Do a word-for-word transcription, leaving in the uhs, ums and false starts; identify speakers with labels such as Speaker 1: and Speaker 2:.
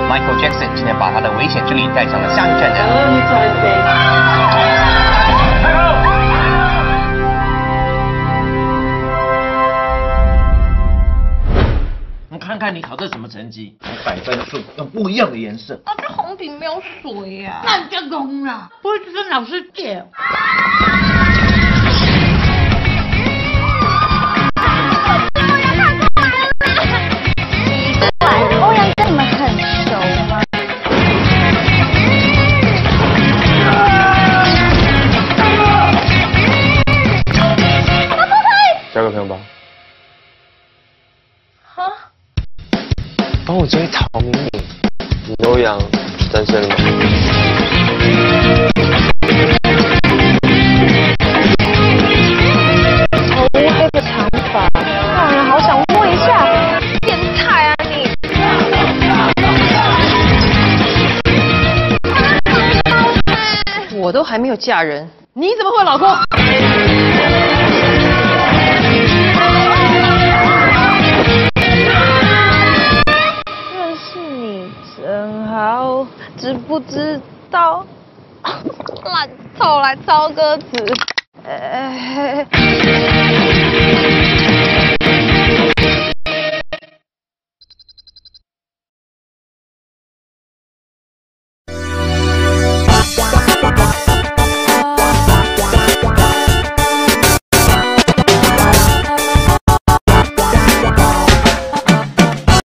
Speaker 1: Michael Jackson 今天把他的危险之力带上了下一站的。
Speaker 2: 我看看你考这什么成绩？百分数用不一样的颜色。
Speaker 3: 啊，这红笔没有水呀、啊。
Speaker 4: 那你就红了，不会去跟老师借。
Speaker 5: 欧阳跟你们很熟吗？
Speaker 6: 交个朋友吧。
Speaker 5: 哈？
Speaker 6: 帮我追陶明明。你欧阳是单身了吗？
Speaker 5: 好乌黑的长发，让人好想摸一下。变态啊你！
Speaker 7: 我都还没有嫁人，你怎么会有老公？
Speaker 5: 认识你真好，知不知道？烂透来抄歌词。呃